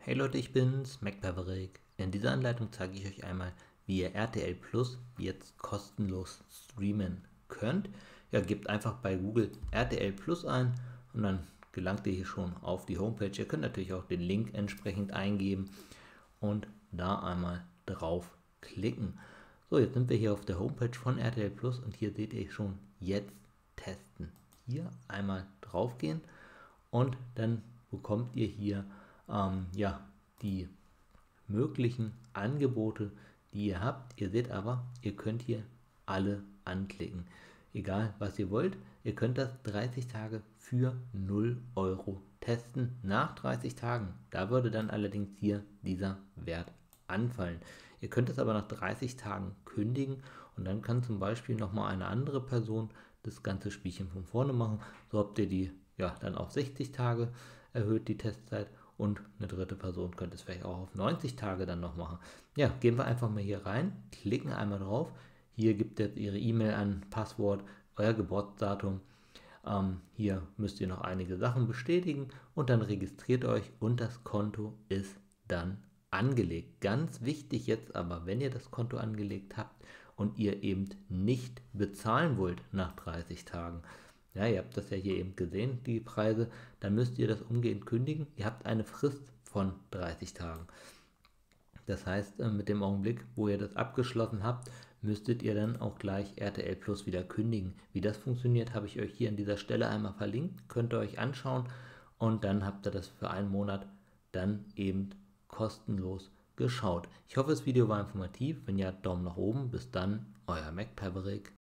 Hey Leute, ich bin's, MacBaverick. In dieser Anleitung zeige ich euch einmal, wie ihr RTL Plus jetzt kostenlos streamen könnt. Ja, gebt einfach bei Google RTL Plus ein und dann gelangt ihr hier schon auf die Homepage. Ihr könnt natürlich auch den Link entsprechend eingeben und da einmal drauf klicken. So, jetzt sind wir hier auf der Homepage von RTL Plus und hier seht ihr schon jetzt testen. Hier einmal drauf gehen und dann bekommt ihr hier ja, die möglichen Angebote, die ihr habt. Ihr seht aber, ihr könnt hier alle anklicken. Egal was ihr wollt, ihr könnt das 30 Tage für 0 € testen. Nach 30 Tagen, da würde dann allerdings hier dieser Wert anfallen. Ihr könnt es aber nach 30 Tagen kündigen und dann kann zum Beispiel nochmal eine andere Person das ganze Spielchen von vorne machen. So habt ihr die ja dann auf 60 Tage erhöht, die Testzeit, und eine dritte Person könnte es vielleicht auch auf 90 Tage dann noch machen. Ja, gehen wir einfach mal hier rein, klicken einmal drauf. Hier gibt ihr Ihre E-Mail an, Passwort, euer Geburtsdatum. Hier müsst ihr noch einige Sachen bestätigen und dann registriert euch und das Konto ist dann angelegt. Ganz wichtig jetzt aber, wenn ihr das Konto angelegt habt und ihr eben nicht bezahlen wollt nach 30 Tagen, ja, ihr habt das ja hier eben gesehen, die Preise, dann müsst ihr das umgehend kündigen. Ihr habt eine Frist von 30 Tagen. Das heißt, mit dem Augenblick, wo ihr das abgeschlossen habt, müsstet ihr dann auch gleich RTL Plus wieder kündigen. Wie das funktioniert, habe ich euch hier an dieser Stelle einmal verlinkt. Könnt ihr euch anschauen und dann habt ihr das für einen Monat dann eben kostenlos geschaut. Ich hoffe, das Video war informativ. Wenn ja, Daumen nach oben. Bis dann, euer MacPaverick.